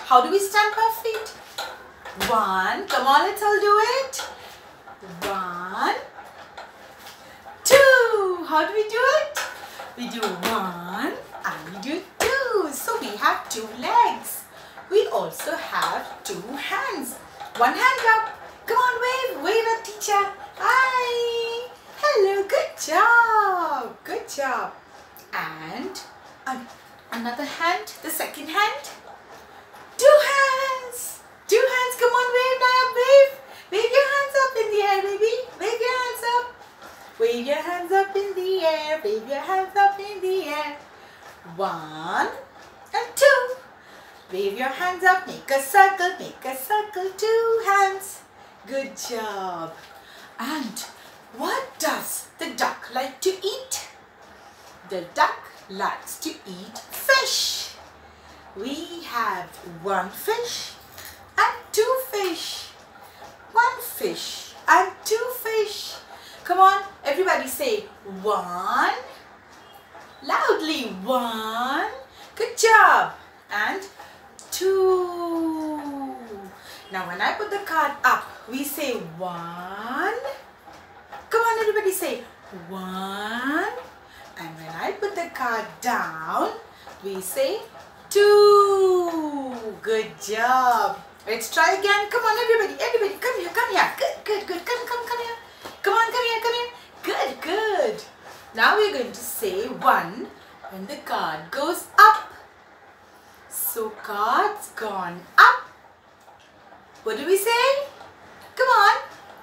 How do we stamp our feet? 1. Come on, let's all do it. 1, 2. How do we do it? We do 1 and we do 2. So we have 2 legs. We also have 2 hands. 1 hand up. Come on, wave. Wave at teacher. Hi. Hello. Good job. Good job. And another hand. The second hand. 2 hands. 2 hands. Come on, wave now. Wave. Wave your hands up in the air, baby. Wave your hands up. Wave your hands up in the air. Wave your hands up in the air. 1 and 2. Wave your hands up. Make a circle. Make a circle. 2 hands. Good job. And what does the duck like to eat? The duck likes to eat fish. We have 1 fish and 2 fish. 1 fish and 2 fish. Come on, everybody say 1. Loudly, 1. Good job. And 2. Now when I put the card up, we say 1. Come on, everybody say 1. And when I put the card down, we say 2. Good job. Let's try again. Come on, everybody. Everybody, come here. Come here. Good, good, good. Come here. Come on, come here, come here. Good, good. Now we're going to say 1 when the card goes up. So card's gone up. What do we say? Come on.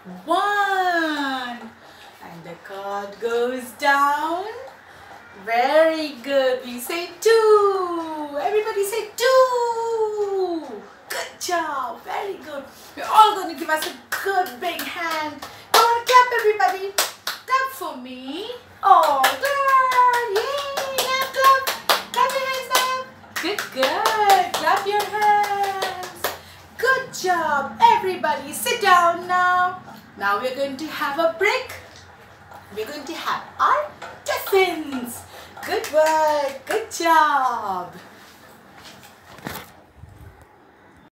1. And the card goes down. Very good. We say 2. Everybody say 2. Good job. Very good. You're all going to give us a good big hand. Come on, clap everybody. Clap for me. Oh, clap. Yay. Now clap. Clap your hands now. Good, good. Clap your hands. Good job. Everybody sit down now. Now we're going to have a break. We're going to have our tiffins. Good work. Good job.